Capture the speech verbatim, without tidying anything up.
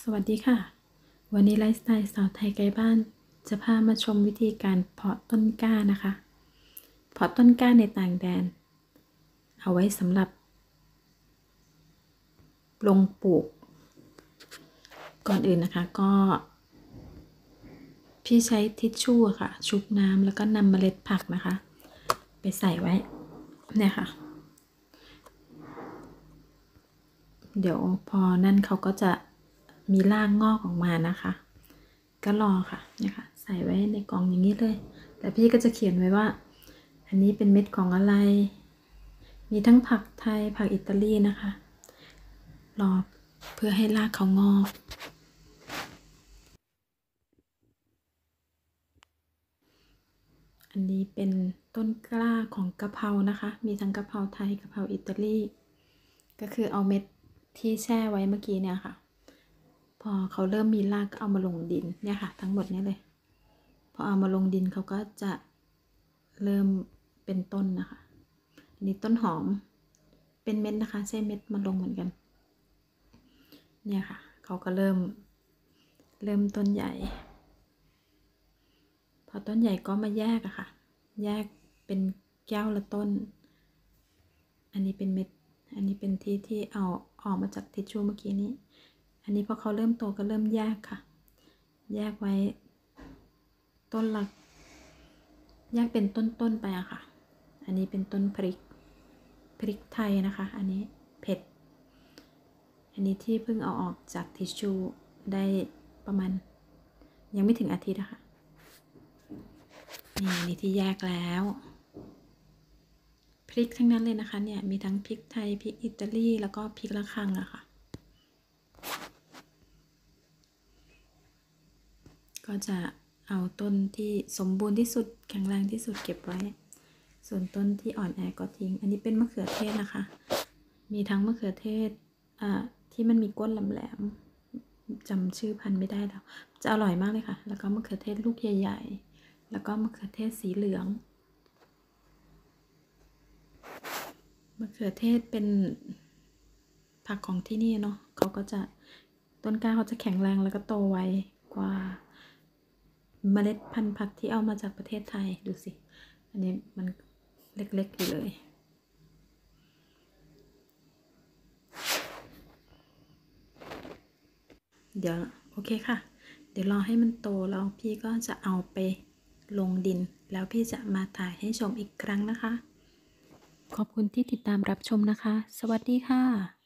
วัสดีค่ะวันนี้ไลฟ์สไตล์สาวไทยไกลบ้านจะพามาชมวิธีการเพาะต้นกล้านะคะเพาะต้นกล้าในต่างแดนเอาไว้สำหรับลงปลูกก่อนอื่นนะคะก็พี่ใช้ทิชชู่ค่ะชุบน้ำแล้วก็นำเมล็ดผักนะคะไปใส่ไว้เนี่ยค่ะเดี๋ยวพอนั่นเขาก็จะมีรากงอกออกมานะคะก็รอค่ะเนี่ยค่ะใส่ไว้ในกล่องอย่างนี้เลยแต่พี่ก็จะเขียนไว้ว่าอันนี้เป็นเม็ดของอะไรมีทั้งผักไทยผักอิตาลีนะคะรอเพื่อให้รากเขางอกอันนี้เป็นต้นกล้าของกะเพรานะคะมีทั้งกะเพราไทยกะเพราอิตาลีก็คือเอาเม็ดที่แช่ไว้เมื่อกี้เนี่ยค่ะพอเขาเริ่มมีรากก็เอามาลงดินเนี่ยค่ะทั้งหมดนี้เลยพอเอามาลงดินเขาก็จะเริ่มเป็นต้นนะคะอันนี้ต้นหอมเป็นเม็ดนะคะใช่เม็ดมาลงเหมือนกันเนี่ยค่ะเขาก็เริ่มเริ่มต้นใหญ่พอต้นใหญ่ก็มาแยกอะค่ะแยกเป็นแก้วละต้นอันนี้เป็นเม็ดอันนี้เป็นที่ที่เอาออกมาจากทิชชู่เมื่อกี้นี้อันนี้พอเขาเริ่มโตก็เริ่มแยกค่ะแยกไว้ต้นละแยกเป็นต้นๆไปอะค่ะอันนี้เป็นต้นพริกพริกไทยนะคะอันนี้เผ็ดอันนี้ที่เพิ่งเอาออกจากทิชชู่ได้ประมาณยังไม่ถึงอาทิตย์อะค่ะนี่นี่ที่แยกแล้วพริกทั้งนั้นเลยนะคะเนี่ยมีทั้งพริกไทยพริกอิตาลีแล้วก็พริกระคังอะค่ะก็จะเอาต้นที่สมบูรณ์ที่สุดแข็งแรงที่สุดเก็บไว้ส่วนต้นที่อ่อนแอก็ทิ้งอันนี้เป็นมะเขือเทศนะคะมีทั้งมะเขือเทศอ่าที่มันมีก้นแหลมๆจำชื่อพันธุ์ไม่ได้แล้วจะอร่อยมากเลยค่ะแล้วก็มะเขือเทศลูกใหญ่ๆแล้วก็มะเขือเทศสีเหลืองมะเขือเทศเป็นผักของที่นี่เนาะเขาก็จะต้นกล้าเขาจะแข็งแรงแล้วก็โตไวกว่าเมล็ดพันธุ์ผักที่เอามาจากประเทศไทยดูสิอันนี้มันเล็กๆอยู่เลยเดี๋ยวโอเคค่ะเดี๋ยวรอให้มันโตแล้วพี่ก็จะเอาไปลงดินแล้วพี่จะมาถ่ายให้ชมอีกครั้งนะคะขอบคุณที่ติดตามรับชมนะคะสวัสดีค่ะ